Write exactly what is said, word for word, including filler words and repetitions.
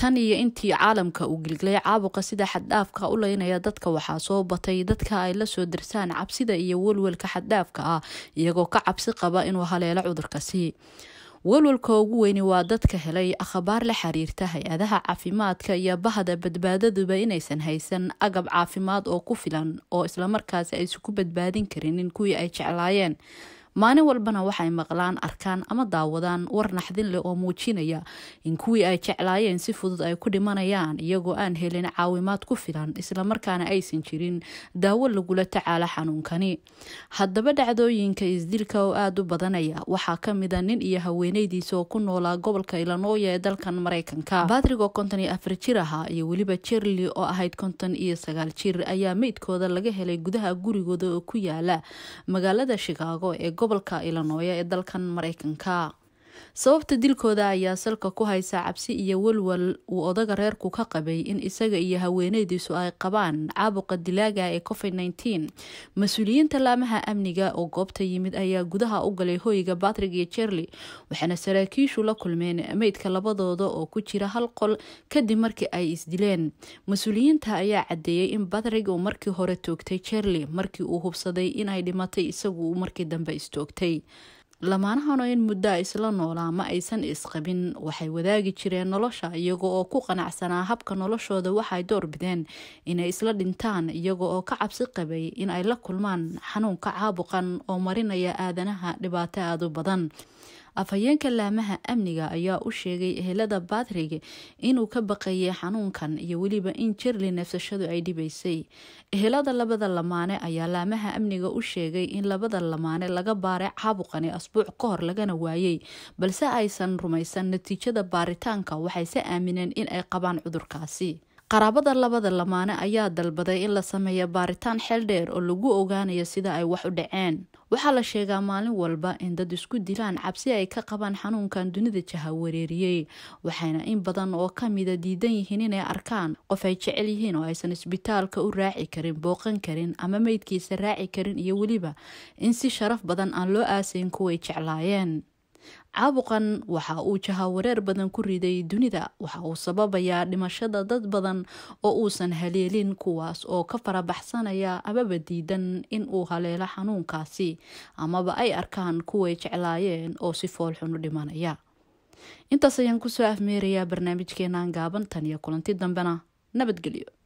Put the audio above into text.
tan iyo intii caalamka uu gilgilay caabuqa sida xad dhaafka u leynaya dadka waxaa soo batay dadka ay la soo dirsaan cabsida iyo walwalka xad dhaafka ah iyagoo ka cabsi qaba inuu haleelo cudurkaasi. walwalka ugu weyni waa dadka helay akhbaar la xiriirta hay-adaha caafimaadka iyo bahda badbaadaduba inaysan haysan agab caafimaad oo ku filan oo isla markaas ay isku badbaadin karin kuwii ay jeclaayeen. maalin walbana waxay maqlaan arkaan ama daawadaan war naxdin leh oo muujinaya in kuwii ay jeclaayeen si fudud ay ku dhimanayaan iyagoo aan helin caawimaad ku filan isla markaana aysan jirin daawo lagula tacaalo xanuunkani. haddaba dhacdooyinka isdilka oo aada u badanaya waxaa ka mid a nin iyo haweeneydiisa oo ku noolaa gobolka Illinois ee dalkan Mareykanka. Patrick oo konton iyo afar jir ahaa iyo weliba Shirley oo ahayd konton iyo sagaal jir ayaa meydkooda laga helay gudaha gurigooda oo ku yaala magaalada Chicago ee gobolka Illinois ee dalkan Mareykanka. sababta dilkooda ayaa salka ku haysa cabsi iyo walwal uu odaga reerku ka qabay in isaga iyo haweeneydiisu ay qabaan caabuqa dilaaga ee covid nineteen. mas-uuliyiinta laamaha amniga oo goobta yimid ayaa gudaha u galay hoyga Patrick iyo Shirley waxaana saraakiishu la kulmeen meydka labadooda oo ku jira hal qol kadib markii ay isdileen. mas-uuliyiinta ayaa cadeeyay in Patrick uu markii hore toogtay Shirley markii uu hubsaday in ay dhimatay isagu uu markii dambe istoogtay. lamaanahan in muddo isla noolaa ma aysan isqabin waxay wadaagi jireen nolosha iyaga oo ku qanacsanaa habka noloshooda waxay door bideen inay isla dhintaan iyaga oo ka cabsi qabay in ay la kulmaan xanuunka caabuqan oo marinaya aadanaha dhibaato aad u badan. afhayeenka laamaha amniga ayaa u sheegay ehelada Patrick inuu ka baqayay xanuunkan iyo weliba in Shirley neefsashadu ay dhibaysay. ehelada labada lamaane ayaa laamaha amniga u sheegay in labada lamaane laga baaray caabuqani asbuuc ka hor lagana waayay balse aysan rumaysan natiijada baaritaanka waxayse aamineen in ay qabaan cudurkaasi. qaraabada labada lamaane ayaa dalbaday in la sameeyo baaritaan xeel dheer oo lagu ogaanayo sida ay wax u dhaceen. waxaa la sheegaa maalin walba in dad isku dilaan cabsi ay ka qabaan xanuunkan dunida jahawareeriyey waxayna in badan oo kamida diidan yihiin inay arkaan qof ay jecel yihiin oo aysan isbitaalka u raaci karin, booqan karin ama meydkiisa raaci karin iyo weliba in si sharaf badan aan loo aasayn kuway jeclaayeen. caabuqan waxa uu jahawareer badan ku riday dunida waxa uu sababayaa dhimashada dad badan oo uusan haleelin kuwaas oo ka farabaxsanaya amaba diidan in uu haleelo xanuunkaasi amaba ay arkaan kuway jeclaayeen oo si fool xun u dhimanaya. intaas ayaan kusoo afmeerayaa barnaamijkeenan gaaban tan iyo kulanti dambena nabadgelyo.